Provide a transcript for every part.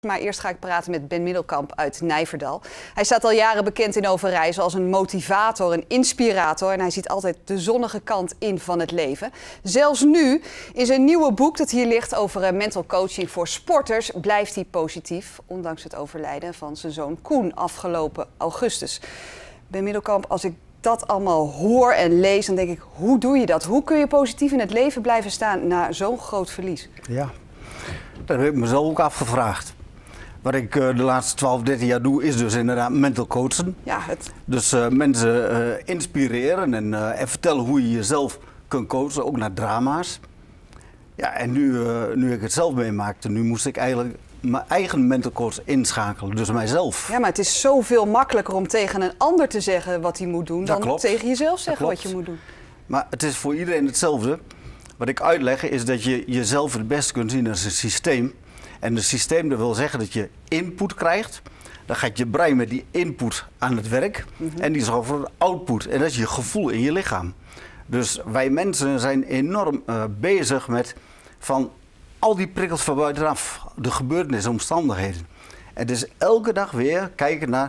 Maar eerst ga ik praten met Ben Middelkamp uit Nijverdal. Hij staat al jaren bekend in Overijssel als een motivator, een inspirator. En hij ziet altijd de zonnige kant in van het leven. Zelfs nu, in zijn nieuwe boek dat hier ligt over mental coaching voor sporters, blijft hij positief. Ondanks het overlijden van zijn zoon Koen afgelopen augustus. Ben Middelkamp, als ik dat allemaal hoor en lees, dan denk ik, hoe doe je dat? Hoe kun je positief in het leven blijven staan na zo'n groot verlies? Ja, dat heb ik mezelf ook afgevraagd. Wat ik de laatste 12, 13 jaar doe, is dus inderdaad mental coachen. Ja, Dus mensen inspireren en vertellen hoe je jezelf kunt coachen, ook naar drama's. Ja, en nu ik het zelf meemaakte, nu moest ik eigenlijk mijn eigen mental coach inschakelen, dus mijzelf. Ja, maar het is zoveel makkelijker om tegen een ander te zeggen wat hij moet doen, dan tegen jezelf zeggen wat je moet doen. Maar het is voor iedereen hetzelfde. Wat ik uitleg is dat je jezelf het beste kunt zien als een systeem. En een systeem, dat wil zeggen dat je input krijgt. Dan gaat je brein met die input aan het werk. En die zorgt voor een output. En dat is je gevoel in je lichaam. Dus wij mensen zijn enorm bezig met van al die prikkels van buitenaf. De gebeurtenissen, omstandigheden. En dus elke dag weer kijken naar,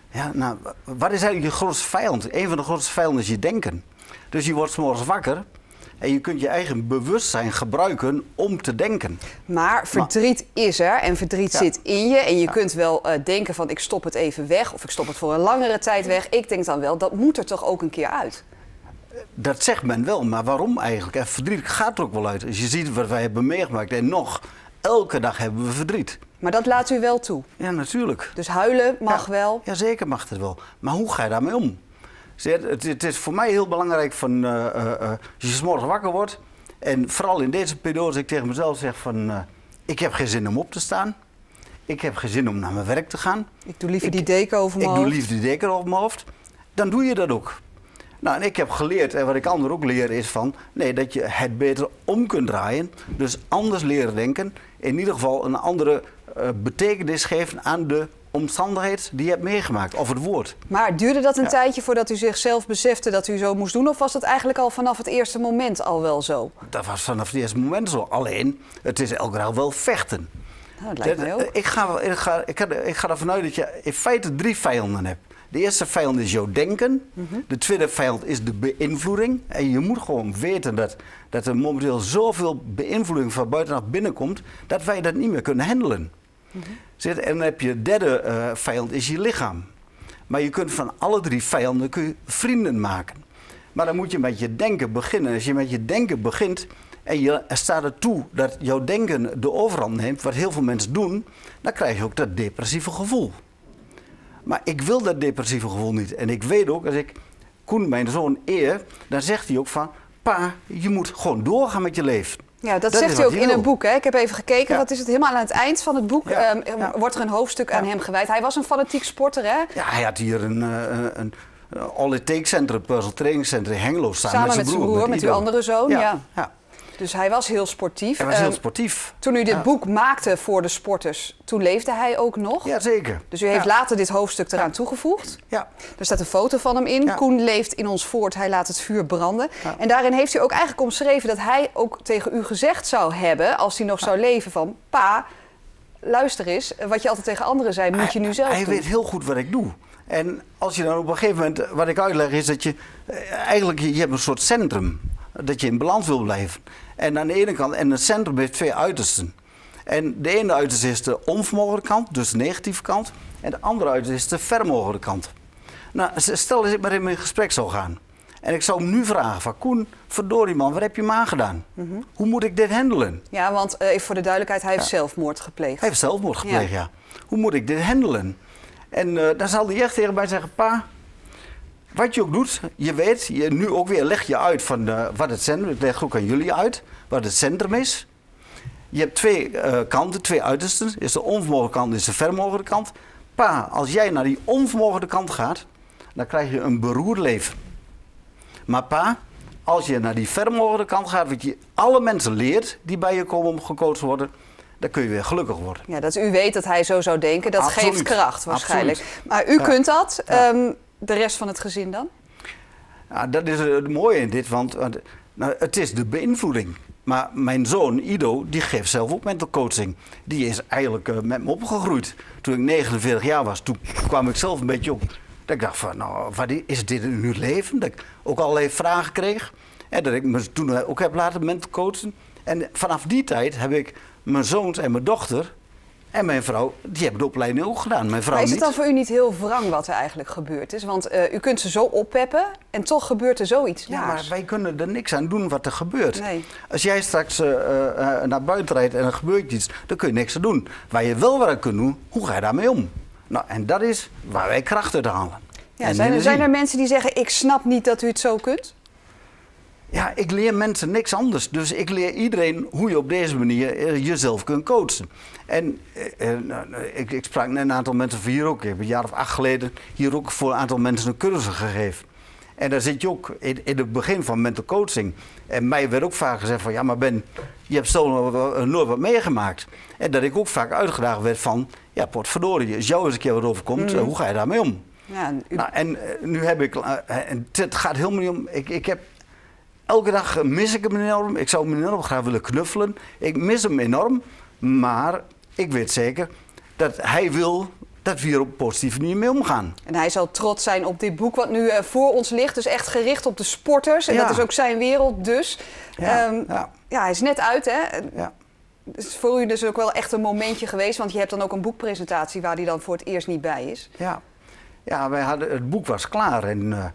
wat is eigenlijk je grootste vijand? Een van de grootste vijanden is je denken. Dus je wordt 's morgens wakker. En je kunt je eigen bewustzijn gebruiken om te denken. Maar verdriet is er en verdriet zit in je. En je kunt wel denken van ik stop het even weg of ik stop het voor een langere tijd weg. Ik denk dan wel, dat moet er toch ook een keer uit? Dat zegt men wel, maar waarom eigenlijk? En verdriet gaat er ook wel uit. Als je ziet wat wij hebben meegemaakt en nog, elke dag hebben we verdriet. Maar dat laat u wel toe? Ja, natuurlijk. Dus huilen mag wel? Ja, zeker mag het wel. Maar hoe ga je daarmee om? Het is voor mij heel belangrijk van als je 's morgens wakker wordt en vooral in deze periode als ik tegen mezelf zeg van ik heb geen zin om op te staan. Ik heb geen zin om naar mijn werk te gaan. Ik doe liever die deken over mijn hoofd. Ik doe liever die deken over mijn hoofd. Dan doe je dat ook. Nou, en ik heb geleerd, en wat ik anderen ook leer, is van dat je het beter om kunt draaien. Dus anders leren denken. In ieder geval een andere betekenis geven aan de omstandigheid die je hebt meegemaakt, of het woord. Maar duurde dat een tijdje voordat u zichzelf besefte dat u zo moest doen? Of was dat eigenlijk al vanaf het eerste moment al wel zo? Dat was vanaf het eerste moment zo. Alleen, het is elke dag wel vechten. Nou, dat lijkt mij ook. Ik ga ervan uit dat je in feite 3 vijanden hebt. De eerste vijand is jouw denken. De tweede vijand is de beïnvloeding. En je moet gewoon weten dat er momenteel zoveel beïnvloeding van buitenaf binnenkomt, dat wij dat niet meer kunnen handelen. En dan heb je de derde vijand, is je lichaam. Maar je kunt van alle 3 vijanden vrienden maken. Maar dan moet je met je denken beginnen. Als je met je denken begint en je staat er toe dat jouw denken de overhand neemt, wat heel veel mensen doen, dan krijg je ook dat depressieve gevoel. Maar ik wil dat depressieve gevoel niet. En ik weet ook, als ik Koen, mijn zoon, eer, dan zegt hij ook van, pa, je moet gewoon doorgaan met je leven. Ja, dat zegt hij ook in een boek. Hè? Ik heb even gekeken, wat is het helemaal aan het eind van het boek? Wordt er een hoofdstuk aan hem gewijd. Hij was een fanatiek sporter, hè? Ja, hij had hier een All It Takes Center, een puzzle training center in Hengelo staan. Samen met zijn broer, met uw andere zoon, ja. Ja. Dus hij was heel sportief. Hij was heel sportief. Toen u dit boek maakte voor de sporters, toen leefde hij ook nog? Ja, zeker. Dus u heeft later dit hoofdstuk eraan toegevoegd? Ja. Er staat een foto van hem in. Ja. Koen leeft in ons voort, hij laat het vuur branden. Ja. En daarin heeft u ook eigenlijk omschreven dat hij ook tegen u gezegd zou hebben, als hij nog zou leven, van pa, luister eens, wat je altijd tegen anderen zei, moet je nu zelf doen. Hij weet heel goed wat ik doe. En als je dan op een gegeven moment, wat ik uitleg is dat je eigenlijk, je hebt een soort centrum. Dat je in balans wil blijven. En aan de ene kant, en het centrum heeft 2 uitersten. En de ene uiterste is de onvermogelijke kant, dus de negatieve kant. En de andere uiterste is de vermogelijke kant. Nou, stel dat ik met hem in gesprek zou gaan. En ik zou hem nu vragen van, Koen, verdorie man, wat heb je hem aangedaan? Hoe moet ik dit handelen? Ja, want even voor de duidelijkheid, hij heeft zelfmoord gepleegd. Hij heeft zelfmoord gepleegd, ja. Hoe moet ik dit handelen? En dan zal hij echt tegen mij zeggen, pa, wat je ook doet, je weet, nu ook weer leg je uit van wat het centrum is. Ik leg ook aan jullie uit wat het centrum is. Je hebt 2 kanten, 2 uitersten. Is de onvermogelijke kant, is de vermogelijke kant. Pa, als jij naar die onvermogelijke kant gaat, dan krijg je een beroerd leven. Maar pa, als je naar die vermogelijke kant gaat, wat je alle mensen leert die bij je komen om gecoacht worden, dan kun je weer gelukkig worden. Ja, dat u weet dat hij zo zou denken, dat geeft kracht waarschijnlijk. Absoluut. Maar u kunt dat. De rest van het gezin dan? Ja, dat is het mooie in dit, want het is de beïnvloeding. Maar mijn zoon Ido, die geeft zelf ook mental coaching. Die is eigenlijk met me opgegroeid. Toen ik 49 jaar was, toen kwam ik zelf een beetje op. Dat ik dacht van, nou, wat is dit in uw leven? Dat ik ook allerlei vragen kreeg. En dat ik me toen ook heb laten mental coachen. En vanaf die tijd heb ik mijn zoons en mijn dochter en mijn vrouw, die hebben de opleiding ook gedaan. Mijn vrouw maar is het niet. dan voor u niet heel wrang wat er eigenlijk gebeurd is? Want u kunt ze zo oppeppen en toch gebeurt er zoiets Ja, naars. maar wij kunnen er niks aan doen wat er gebeurt. Nee. Als jij straks naar buiten rijdt en er gebeurt iets, dan kun je niks aan doen. Waar je wel wat aan kunt doen, hoe ga je daarmee om? Nou, en dat is waar wij kracht uit halen. Ja, zijn er mensen die zeggen, ik snap niet dat u het zo kunt? Ja, ik leer mensen niks anders. Dus ik leer iedereen hoe je op deze manier jezelf kunt coachen. En ik sprak net een aantal mensen van hier ook. Ik heb een jaar of 8 geleden hier ook voor een aantal mensen een cursus gegeven. En daar zit je ook in het begin van mental coaching. En mij werd ook vaak gezegd van, ja maar Ben, je hebt zo nooit wat meegemaakt. En dat ik ook vaak uitgedaagd werd van, ja potverdorie, als jou eens een keer wat overkomt, hoe ga je daarmee om? Ja, Nou, en nu heb ik, en het gaat helemaal niet om, ik heb... Elke dag mis ik hem enorm. Ik zou hem enorm graag willen knuffelen. Ik mis hem enorm. Maar ik weet zeker dat hij wil dat we hier op een positieve manier mee omgaan. En hij zal trots zijn op dit boek wat nu voor ons ligt. Dus echt gericht op de sporters. En Ja. dat is ook zijn wereld dus. Ja, Ja, hij is net uit, hè? ja. Het is voor u dus ook wel echt een momentje geweest. Want je hebt dan ook een boekpresentatie waar hij dan voor het eerst niet bij is. Ja, wij hadden, het boek was klaar.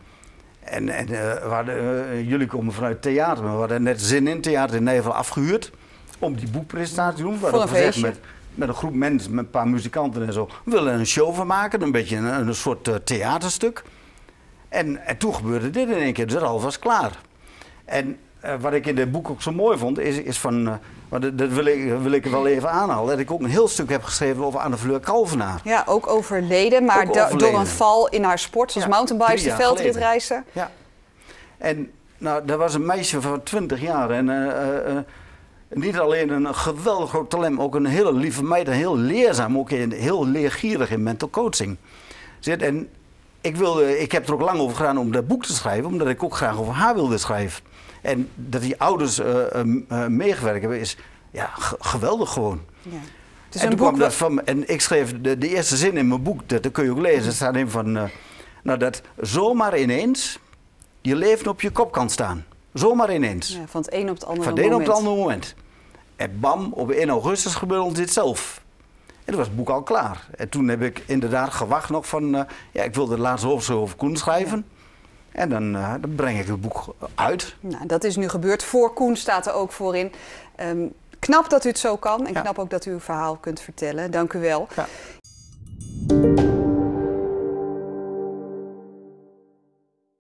Jullie komen vanuit theater, maar we hadden net Zin in Theater in Nijverdal afgehuurd om die boekpresentatie te doen. We hadden gezegd met een groep mensen, met een paar muzikanten en zo, we willen een show van maken, een beetje een soort theaterstuk. En toen gebeurde dit in één keer, dus alles was klaar. En wat ik in dit boek ook zo mooi vond, is van, dat wil ik wel even aanhalen, dat ik ook een heel stuk heb geschreven over Anne-Fleur Kalvenaar. Ja, ook overleden, maar door een val in haar sport, zoals mountainbikes, de veldritreister. Ja. En nou, dat was een meisje van 20 jaar en niet alleen een geweldig groot talent, ook een hele lieve meid en heel leerzaam, ook heel leergierig in mental coaching. En ik heb er ook lang over gedaan om dat boek te schrijven, omdat ik ook graag over haar wilde schrijven. En dat die ouders meegewerkt hebben is geweldig gewoon. Ja. En ik schreef de eerste zin in mijn boek, dat kun je ook lezen. Er staat in van, dat zomaar ineens je leven op je kop kan staan. Zomaar ineens. Ja, van het een op het andere moment. Van het een op het andere moment. En bam, op 1 augustus gebeurde ons dit zelf. En toen was het boek al klaar. En toen heb ik inderdaad gewacht nog van, ik wilde de laatste hoofdstuk over Koen schrijven. Ja. En dan breng ik het boek uit. Nou, dat is nu gebeurd. Voor Koen staat er ook voor in. Knap dat u het zo kan en knap ook dat u uw verhaal kunt vertellen. Dank u wel. Ja.